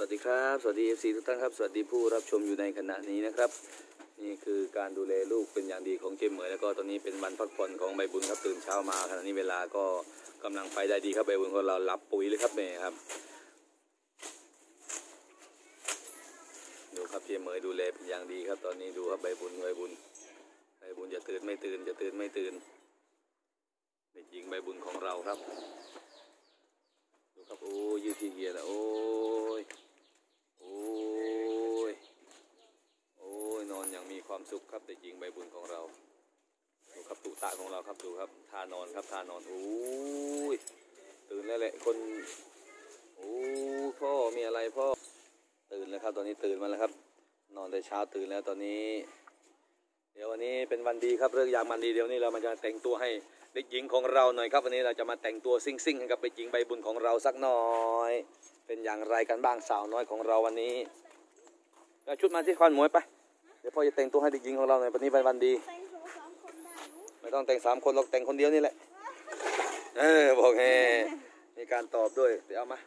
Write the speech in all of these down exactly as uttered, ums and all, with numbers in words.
วัสดีครับสวัสดี เอฟ ซี ทุกท่านครับสวัสดีผู้รับชมอยู่ในขณะนี้นะครับนี่คือการดูแลลูกเป็นอย่างดีของเจมเหมยแล้วก็ตอนนี้เป็นวันพักผ่อนของใบบุญครับตื่นเช้ามาขณะนี้เวลาก็กำลังไปได้ดีครับใบบุญของเราหลับปุ๋ยเลยครับเนี่ยครับดูครับเจมเหมยดูแลเป็นอย่างดีครับตอนนี้ดูครับใบบุญใบบุญใบบุญจะตื่นไม่ตื่นจะตื่นไม่ตื่นเด็กหญิงใบบุญของเราครับดูครับโอ้ยืดทีเกียร์แล้วโอ้ยโอ้ยโอ้ยนอนอย่างมีความสุขครับเด็กหญิงใบบุญของเราดูครับตุตะของเราครับดูครับท่านอนครับท่านอนโอ้ยตื่นแล้วแหละคนโอ้พ่อมีอะไรพ่อตื่นแล้วครับตอนนี้ตื่นมาแล้วครับนอนแต่เช้าตื่นแล้วตอนนี้เดี๋ยววันนี้เป็นวันดีครับเรื่องยามวันดีเดี๋ยวนี้เรามาจะแต่งตัวให้เด็กหญิงของเราหน่อยครับวันนี้เราจะมาแต่งตัวซิ่งซิ่งให้กับเด็กหญิงใบบุญของเราสักหน่อยเป็นอย่างไรกันบ้างสาวน้อยของเราวันนี้เอาชุดมาที่คอนหมวยไปเดี๋ยวพ่อจะแต่งตัวให้เด็กหญิงของเราหน่อยวันนี้เป็นวันดีไม่ต้องแต่งสามคนหรอกแต่งคนเดียวนี่แหละเออบอกแฮมีการตอบด้วยเดี๋ยวเอามา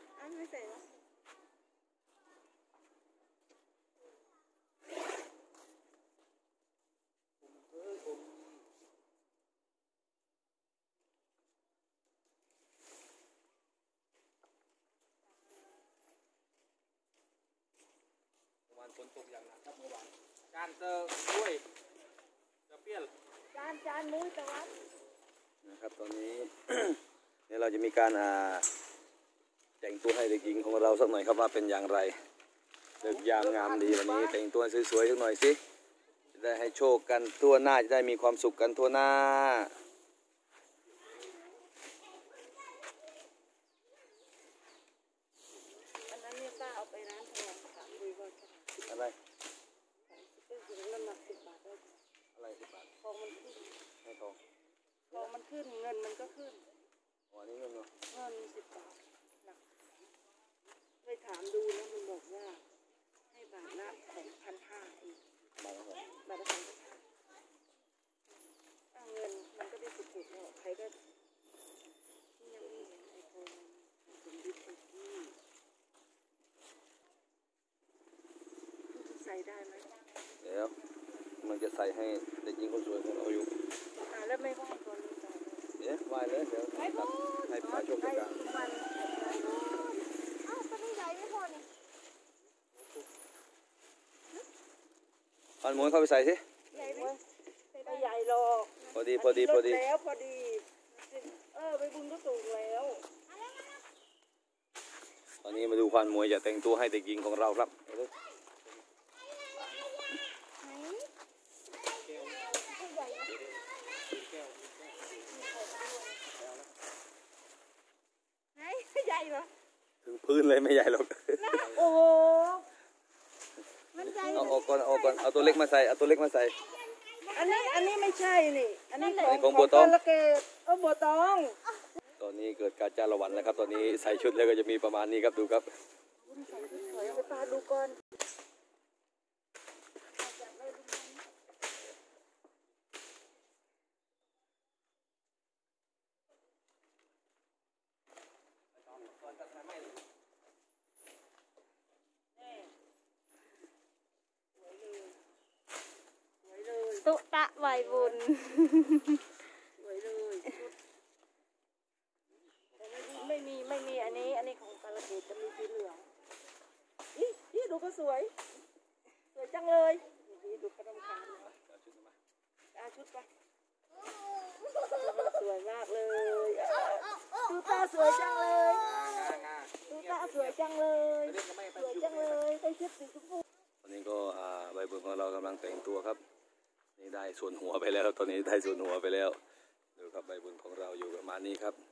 ฝนตกอย่างหนักครับเมื่อวานการเจอด้วยจะเปรี้ยวจานจานมือตะวันนะครับตอนนี้ เนี่ยเราจะมีการอ่าแต่งตัวให้เด็กหญิงของเราสักหน่อยครับว่าเป็นอย่างไรเลิกยามงามดีวันนี้แต่งตัวสวยๆสักหน่อยสิจะได้ให้โชคกันทั่วหน้าจะได้มีความสุขกันทั่วหน้าอันนั้นเนี่ยป้าเอาไปร้านทองค่ะคุยว่าอะไรน้ำหนักสิบบาทได้อะไรสิบบาททองมันขึ้นให้ทองทองมันขึ้นเงินมันก็ขึ้นอ๋อนี่เงินเนาะเงินสิบบาทหนักไปถามดูแล้วมันบอกว่าให้บาทละของพันห้าอีกบาทละบาทละสองพันห้าเงินมันก็ได้สุดๆแล้วใครก็ที่ยังมีเห็นไอโฟนสมดิบไอที่ใส่ได้ไหมเดี๋ยวมันจะใส่ให้เด็กหญิงคนสวยของเราอยู่อ่าแล้วไม่ไหว้ก่อนเลยจ้ะเดี๋ยวไหว้เลยเดี๋ยวให้พระโชคดีกันอ้าวก็ไม่ใหญ่ไม่พอนี่อันม้วนเข้าไปใส่สิใหญ่ไหมไม่ใหญ่หรอกพอดีพอดีพอดีแล้วพอดีเออไปบุญก็สูงแล้วตอนนี้มาดูควานมวยจะแต่งตัวให้เด็กหญิงของเราครับใหญ่เหรอถึงพื้นเลยไม่ใหญ่หรอกโอ้โหมันใหญ่เอาออกก่อนเอาก่อนเอาตัวเล็กมาใส่เอาตัวเล็กมาใส่อันนี้อันนี้ไม่ใช่นี่อันนี้ของบัวตองละเกดเออบัวตองตอนนี้เกิดการจ้าละวันแล้วครับตอนนี้ใส่ชุดแล้วก็จะมีประมาณนี้ครับดูครับขอไปปาดูก่อนตุตะใบบุญสวยเลยไม่มีไม่มีอันนี้อันนี้ของกาลเกตจะมีสีเหลืองอีนี่ดูก็สวยสวยจังเลยนี่ดูกระดมขาเอาชุดไปสวยมากเลยตูตาสวยจังเลยตูตาสวยจังเลยสวยจังเลยใส่ชุดสีชมพูตอนนี้ก็ใบบุญของเรากำลังแต่งตัวครับนี่ได้ส่วนหัวไปแล้วตอนนี้ได้ส่วนหัวไปแล้วดูครับใบบุญของเราอยู่ประมาณนี้ครับ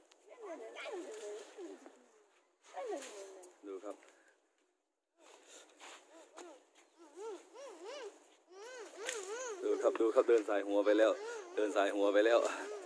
ดูครับดูครับดูครับเดินสายหัวไปแล้วเดินสายหัวไปแล้ว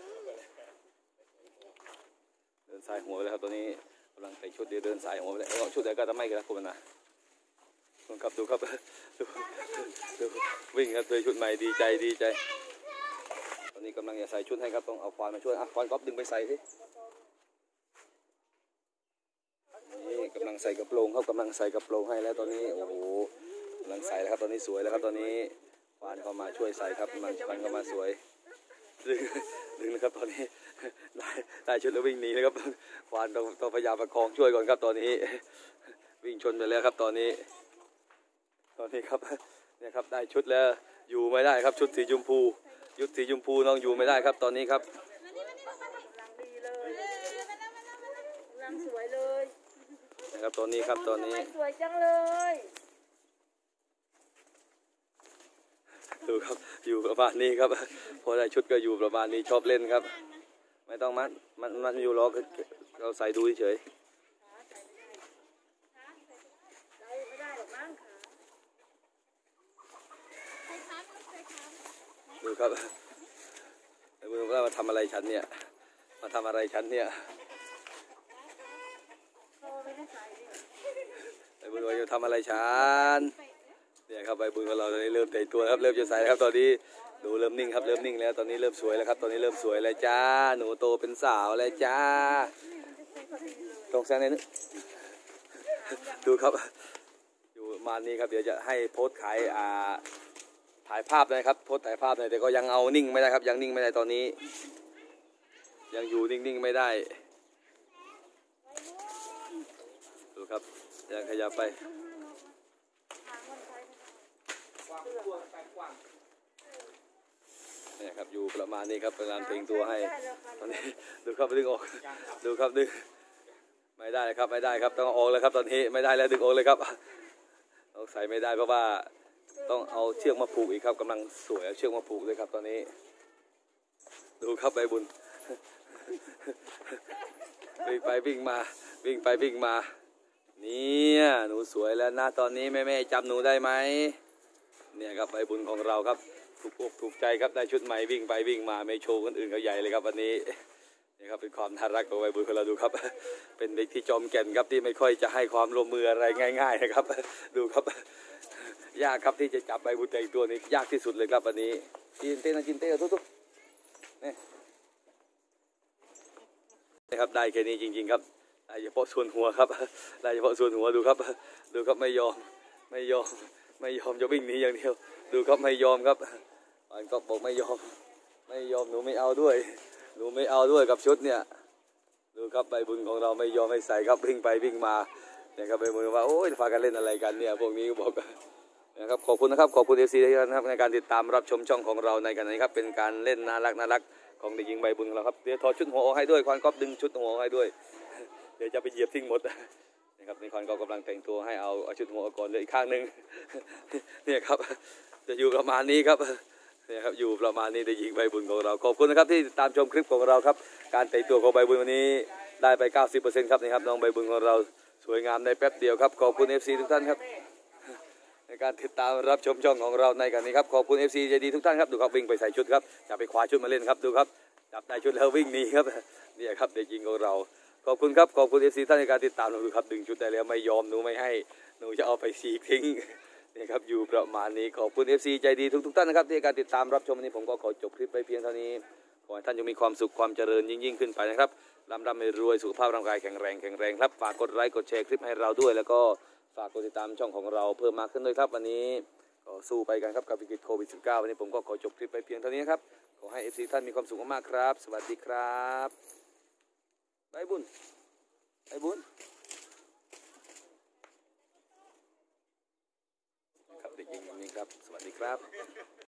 เดินสายหัวไปแล้วครับตอนนี้กำลังแต่งชุดเดี๋ยวเดินสายหัวไปแล้วชุดไหนก็ทำไม่กันนะคุณนะดูครับดูครับดูดูวิ่งครับเลยชุดใหม่ดีใจดีใจตอนนี้กำลังจะใส่ชุดให้ครับต้องเอาควานมาช่วยอ่ะควานก๊อฟดึงไปใส่สินี่กำลังใส่กระโปรงเขากำลังใส่กระโปรงให้แล้วตอนนี้โอ้โหกำลังใส่แล้วครับตอนนี้สวยแล้วครับตอนนี้ควานเข้ามาช่วยใส่ครับกำลังควานเข้ามาสวยดึงดึงนะครับตอนนี้ได้ได้ชุดแล้ววิ่งหนีนะครับควานต้องต้องพยายามประคองช่วยก่อนครับตอนนี้วิ่งชนไปแล้วครับตอนนี้ตอนนี้ครับเนี่ยครับได้ชุดแล้วอยู่ไม่ได้ครับชุดสีชมพูยุดสีชมพูน้องอยู่ไม่ได้ครับตอนนี้ครับกำลังดีเลยกำลังสวยเลยนะครับตอนนี้ครับตอนนี้ทำไมสวยจังเลยดูครับอยู่ประมาณนี้ครับพอได้ชุดก็อยู่ประมาณนี้ชอบเล่นครับไม่ต้องมัดมันมันอยู่ล้อเราใส่ดูเฉยใส่ไม่ได้หรอกมั้งขาดูครับไอ้มึงว่ามาทำอะไรฉันเนี่ยมาทำอะไรฉันเนี่ยโตไม่ได้ใส่ดิไอ้บุญว่าจะทำอะไรฉันเนี่ยครับไอ้บุญของเราตอนนี้เริ่มแต่งตัวครับเริ่มจะใส่ครับตอนนี้ดูเริ่มนิ่งครับเริ่มนิ่งแล้วตอนนี้เริ่มสวยแล้วครับตอนนี้เริ่มสวยแล้วจ้าหนูโตเป็นสาวแล้วจ้าตรงแซงในนึกดูครับอยู่ประมาณนี้ครับเดี๋ยวจะให้โพสต์ขายอ่าถ่ายภาพนะครับโพสต์ถ่ายภาพหน่อยแต่ก็ยังเอานิ่งไม่ได้ครับยังนิ่งไม่ได้ตอนนี้ยังอยู่นิ่งๆไม่ได้ดูครับยังขยับไปเนี่ยครับอยู่ประมาณนี้ครับเป็นการเพลงตัวให้ตอนนี้ดูครับดึงออกดูครับดึงไม่ได้ครับไม่ได้ครับต้องเอาออกเลยครับตอนนี้ไม่ได้แล้วดึงออกเลยครับต้องใส่ไม่ได้เพราะว่าต้องเอาเชือกมาผูกอีกครับกำลังสวยเอาเชือกมาผูกเลยครับตอนนี้ดูครับใบบุญวิ่งไปวิ่งมาวิ่งไปวิ่งมาเนี่ยหนูสวยแล้วนะตอนนี้แม่แม่จำหนูได้ไหมเนี่ยครับใบบุญของเราครับถูกอกถูกใจครับได้ชุดใหม่วิ่งไปวิ่งมาไม่โชว์คนอื่นเขาใหญ่เลยครับวันนี้นี่ครับเป็นความน่ารักของใบบุญของเราดูครับเป็นเด็กที่จอมแก่นครับที่ไม่ค่อยจะให้ความร่วมมืออะไรง่ายๆนะครับดูครับยากครับที่จะจับใบบุญแต่งตัวนี้ยากที่สุดเลยครับวันนี้จินเต้นะจินเต้เอาทุกๆนี่นะครับได้แค่นี้จริงๆครับได้เฉพาะส่วนหัวครับได้เฉพาะส่วนหัวดูครับดูครับไม่ยอมไม่ยอมไม่ยอมจะวิ่งหนีอย่างเดียวดูครับไม่ยอมครับอันก็บอกไม่ยอมไม่ยอมหนูไม่เอาด้วยหนูไม่เอาด้วยกับชุดเนี่ยดูครับใบบุญของเราไม่ยอมไม่ใส่ครับวิ่งไปวิ่งมาเนี่ยครับใบบุญว่าโอ้ยพากันเล่นอะไรกันเนี่ยพวกนี้บอกนะครับขอบคุณนะครับขอบคุณเอฟซีทุกท่านนะครับในการติดตามรับชมช่องของเราในกันนี้ครับเป็นการเล่นน่ารักน่ารักของเด็กหญิงใบบุญของเราครับเดี๋ยวถอดชุดหัวออกให้ด้วยควานก๊อฟดึงชุดหัวออกให้ด้วยเดี๋ยวจะไปเหยียบทิ้งหมดนะครับในควานก๊อฟกำลังแต่งตัวให้เอาเอาชุดหัวออกก่อนเลยอีกข้างหนึ่งเนี่ยครับจะอยู่ประมาณนี้ครับเนี่ยครับอยู่ประมาณนี้เด็กหญิงใบบุญของเราขอบคุณนะครับที่ติดตามชมคลิปของเราครับการแต่งตัวของใบบุญวันนี้ได้ไป เก้าสิบเปอร์เซ็นต์ ครับนะครับน้องใบบุญของเราสวยงามในแป๊บเดียวครับขอบคุณ เอฟ ซี ทุกท่านครับในการติดตามรับชมช่องของเราในกันนี้ครับขอบคุณ เอฟ ซี ใจดีทุกท่านครับดูครับวิ่งไปใส่ชุดครับจะไปคว้าชุดมาเล่นครับดูครับจับได้ชุดแล้ววิ่งหนีครับนี่ครับเด็กหญิงของเราขอบคุณครับขอบคุณ เอฟ ซี ท่านในการติดตามเราดูครับดึงชุดได้แล้วไม่ยอมหนูไม่ให้หนูจะเอาไปฉีกทิ้งนี่ครับอยู่ประมาณนี้ขอบคุณ เอฟ ซี ใจดีทุกทุกท่านนะครับที่การติดตามรับชมวันนี้ผมก็ขอจบคลิปไปเพียงเท่านี้ขอให้ท่านจงมีความสุขความเจริญยิ่งยิ่งขึ้นไปนะครับร่ำรำรวยสุขภาพร่างกายแข็งแรงแข็งแรงครับฝากกดไลค์กดแชร์คลิปให้เราด้วยแล้วก็ฝากกดติดตามช่องของเราเพิ่มมากขึ้นด้วยครับวันนี้ก็สู้ไปกันครับกับวิกฤตโควิด สิบเก้า วันนี้ผมก็ขอจบคลิปไปเพียงเท่านี้ครับขอให้ เอฟ ซี ท่านมีความสุขมากๆครับสวัสดีครับใบบุญใบบุญครับเด็กหญิงนี้ครับสวัสดีครับ